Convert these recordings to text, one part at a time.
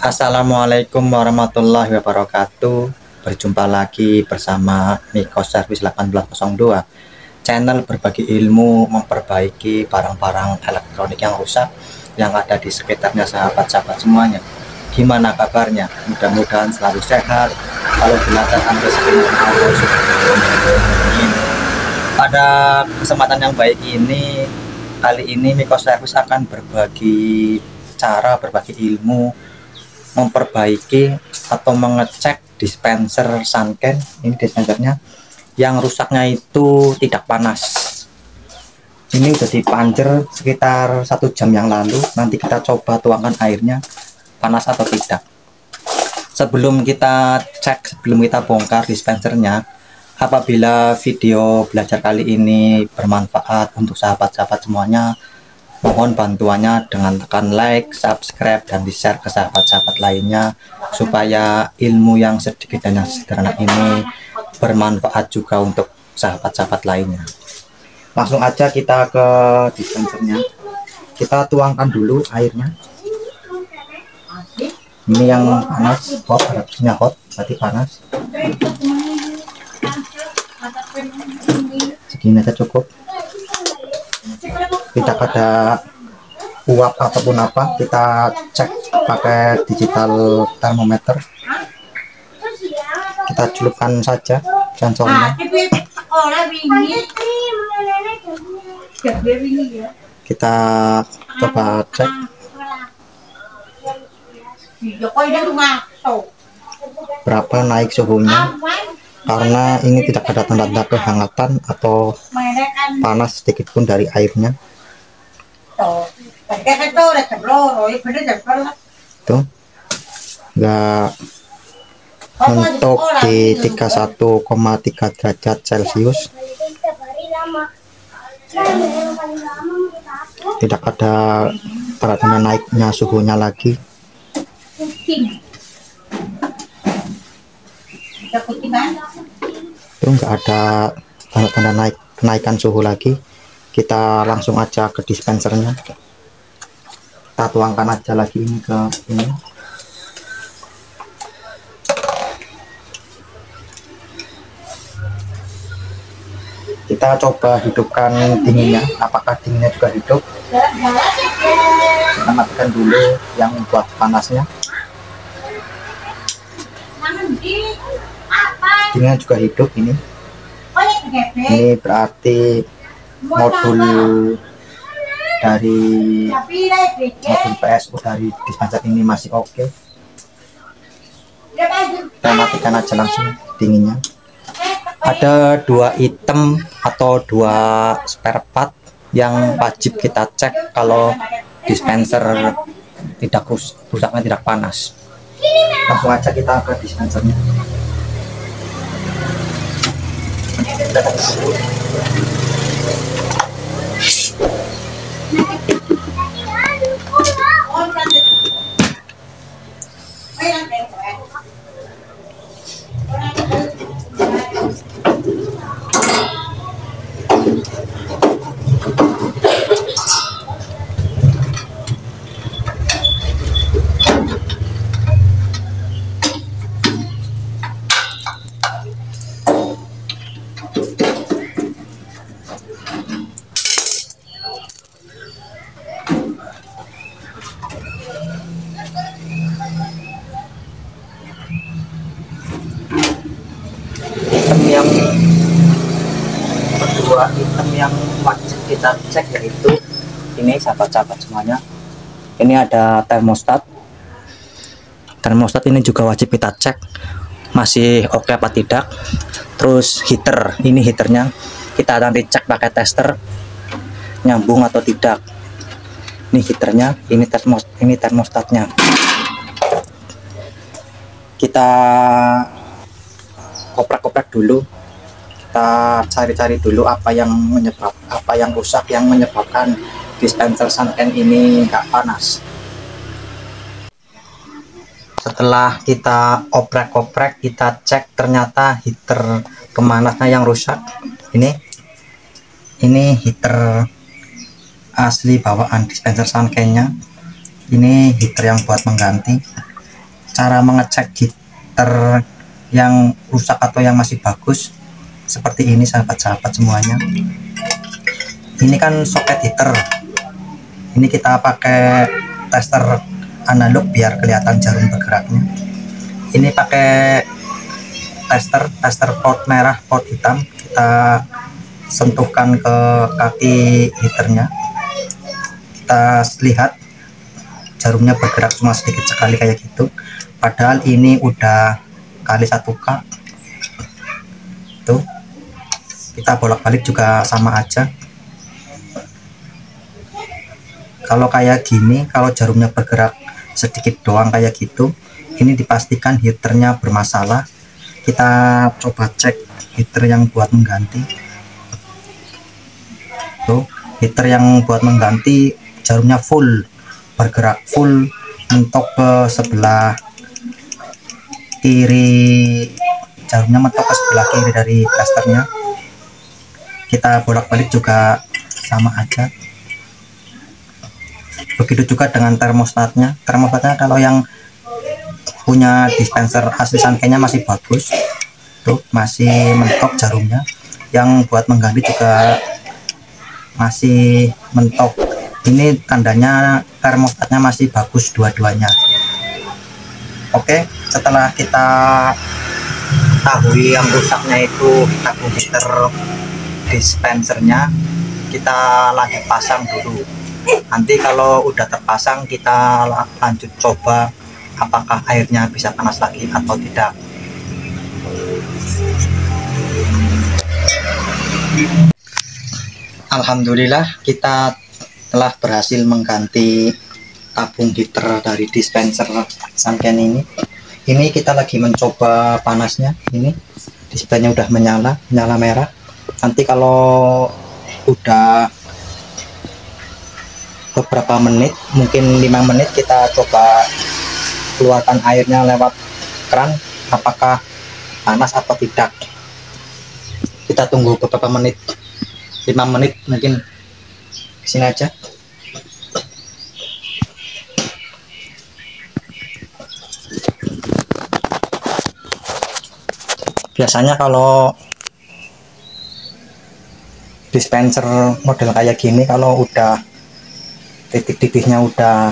Assalamualaikum warahmatullahi wabarakatuh. Berjumpa lagi bersama Miko Service 1802, channel berbagi ilmu memperbaiki barang-barang elektronik yang rusak yang ada di sekitarnya sahabat-sahabat semuanya. Gimana kabarnya? Mudah-mudahan selalu sehat, kalau dilancarkan rezekinya Allah Subhanahu wa Ta'ala. Pada kesempatan yang baik ini, kali ini Miko Service akan berbagi ilmu memperbaiki atau mengecek dispenser Sunken. Ini dispensernya yang rusaknya itu tidak panas. Ini udah dipanjer sekitar 1 jam yang lalu. Nanti kita coba tuangkan airnya panas atau tidak. Sebelum kita bongkar dispensernya, apabila video belajar kali ini bermanfaat untuk sahabat-sahabat semuanya, mohon bantuannya dengan tekan like, subscribe, dan di-share ke sahabat-sahabat lainnya supaya ilmu yang sedikit dan yang sederhana ini bermanfaat juga untuk sahabat-sahabat lainnya. Langsung aja kita ke dispensernya. Kita tuangkan dulu airnya. Ini yang panas, hot, harusnya hot, berarti panas. Segini aja cukup. Tidak ada uap ataupun apa, kita cek pakai digital thermometer. Kita celupkan saja sensornya. Kita coba cek berapa naik suhunya, karena ini tidak ada tanda-tanda kehangatan atau panas sedikit pun dari airnya. Tuh, enggak mentok di 31,3 derajat Celcius. Tidak ada tanda-tanda naiknya suhunya lagi. Itu enggak ada tanda-tanda kenaikan suhu lagi. Kita langsung aja ke dispensernya. Kita tuangkan aja lagi ini ke ini. Kita coba hidupkan dinginnya, apakah dinginnya juga hidup. Kita matikan dulu yang buat panasnya. Dinginnya juga hidup ini. Ini berarti modul PSU dari dispenser ini masih oke. Kita matikan aja langsung dinginnya. Ada 2 item atau 2 spare part yang wajib kita cek kalau dispenser rusaknya tidak panas. Langsung aja kita ke dispensernya. Item yang wajib kita cek yaitu ini, sahabat-sahabat semuanya. Ini ada termostat. Termostat ini juga wajib kita cek masih oke apa tidak. Terus heater, ini heaternya kita nanti cek pakai tester nyambung atau tidak. Ini heaternya, ini termostatnya. Kita oprek-oprek dulu. Kita cari-cari dulu apa yang rusak yang menyebabkan dispenser Sunken ini nggak panas. Setelah kita oprek-oprek, kita cek ternyata heater pemanasnya yang rusak. Ini heater asli bawaan dispenser Sunkennya. Ini heater yang buat mengganti. cara mengecek heater yang rusak atau yang masih bagus seperti ini sahabat-sahabat semuanya. Ini kan soket heater, ini kita pakai tester analog biar kelihatan jarum bergeraknya. Ini pakai tester port merah, port hitam, kita sentuhkan ke kaki heaternya, kita lihat jarumnya bergerak cuma sedikit sekali kayak gitu, padahal ini udah kali 1K tuh. Kita bolak-balik juga sama aja. Kalau kayak gini, kalau jarumnya bergerak sedikit doang kayak gitu, ini dipastikan heaternya bermasalah. Kita coba cek heater yang buat mengganti. Tuh, heater yang buat mengganti jarumnya full bergerak, full mentok ke sebelah kiri, jarumnya mentok ke sebelah kiri dari testernya. Kita bolak-balik juga sama aja. Begitu juga dengan termostatnya. Termostatnya kalau yang punya dispenser asli Sankenya masih bagus, tuh masih mentok jarumnya. Yang buat mengganti juga masih mentok. Ini tandanya termostatnya masih bagus dua-duanya. Oke, setelah kita ketahui yang rusaknya itu tabung heater dispensernya, kita lanjut pasang dulu. Nanti kalau udah terpasang kita lanjut coba apakah airnya bisa panas lagi atau tidak. Alhamdulillah kita telah berhasil mengganti tabung heater dari dispenser Sanken ini. Ini kita lagi mencoba panasnya. Ini displaynya udah menyala merah. Nanti kalau udah beberapa menit, mungkin 5 menit, kita coba keluarkan airnya lewat keran apakah panas atau tidak. Kita tunggu beberapa menit, 5 menit mungkin, sini aja. Biasanya kalau dispenser model kayak gini, kalau udah titik-titiknya udah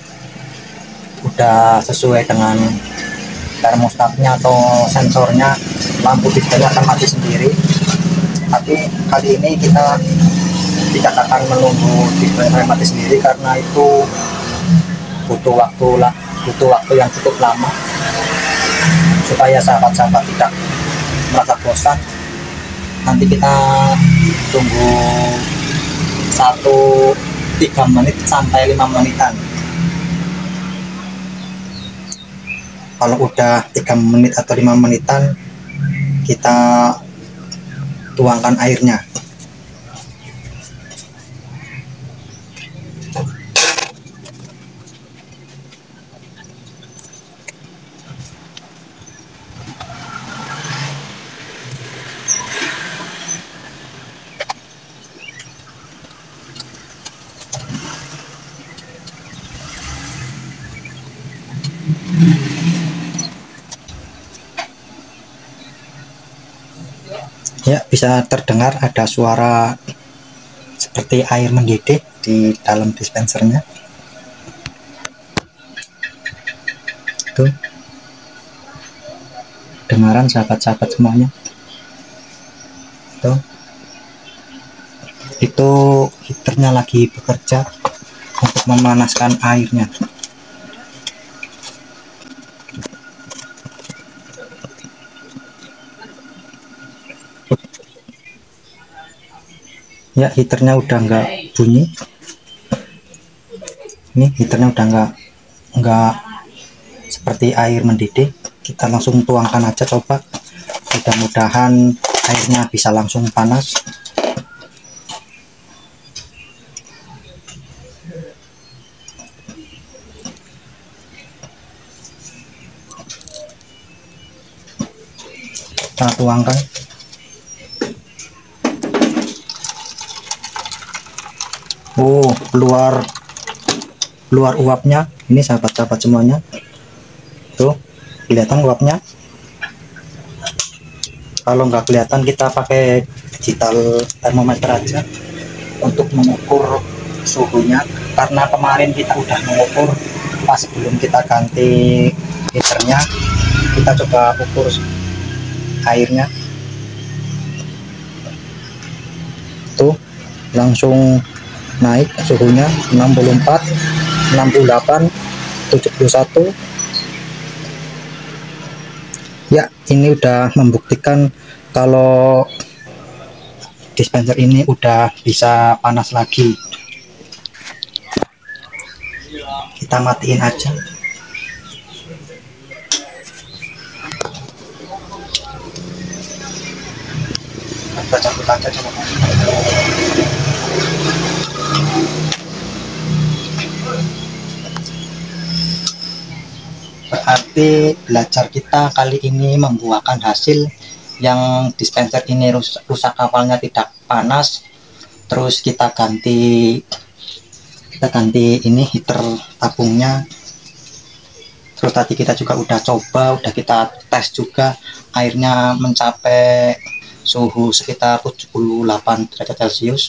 sesuai dengan termostatnya atau sensornya, lampu display akan mati sendiri. Tapi kali ini kita tidak akan menunggu display mati sendiri karena itu butuh waktu yang cukup lama. Supaya sahabat-sahabat tidak merasa bosan, nanti kita tunggu 3 menit sampai 5 menitan. Kalau udah 3 menit atau 5 menitan, kita tuangkan airnya. Ya, bisa terdengar ada suara seperti air mendidih di dalam dispensernya. Tuh, dengaran sahabat-sahabat semuanya. Tuh, itu heaternya lagi bekerja untuk memanaskan airnya. Ya, heaternya udah nggak bunyi. Ini heaternya udah nggak seperti air mendidih. Kita langsung tuangkan aja coba. Mudah-mudahan airnya bisa langsung panas. Kita tuangkan. Oh, keluar uapnya. Ini sahabat-sahabat semuanya. Tuh, Kelihatan uapnya? Kalau nggak kelihatan, kita pakai digital thermometer aja untuk mengukur suhunya, karena kemarin kita udah mengukur pas sebelum kita ganti heaternya. Kita coba ukur airnya tuh, langsung naik suhunya 64, 68, 71. Ya, ini udah membuktikan kalau dispenser ini udah bisa panas lagi. Kita matiin aja. Kita cabut aja coba. Berarti belajar kita kali ini membuahkan hasil, yang dispenser ini rusak kapalnya tidak panas. Terus kita ganti ini heater tabungnya. Terus tadi kita juga udah coba, udah kita tes juga, airnya mencapai suhu sekitar 78 derajat Celcius.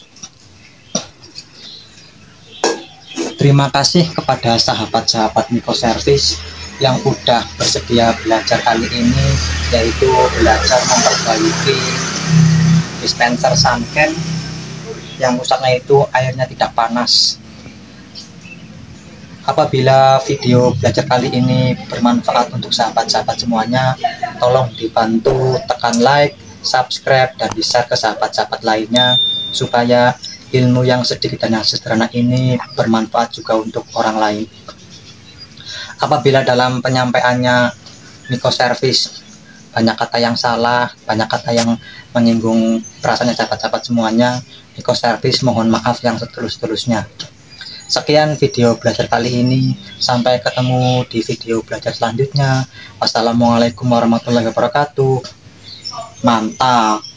Terima kasih kepada sahabat-sahabat Microservice yang udah bersedia belajar kali ini, yaitu belajar memperbaiki dispenser Sunken yang rusaknya itu airnya tidak panas. Apabila video belajar kali ini bermanfaat untuk sahabat-sahabat semuanya, tolong dibantu tekan like, subscribe, dan di-share ke sahabat-sahabat lainnya, supaya ilmu yang sedikit dan yang sederhana ini bermanfaat juga untuk orang lain. Apabila dalam penyampaiannya Microservice banyak kata yang salah, banyak kata yang menyinggung perasaan sahabat-sahabat semuanya, Microservice mohon maaf yang setulus-tulusnya. Sekian video belajar kali ini, sampai ketemu di video belajar selanjutnya. Wassalamualaikum warahmatullahi wabarakatuh. Mantap.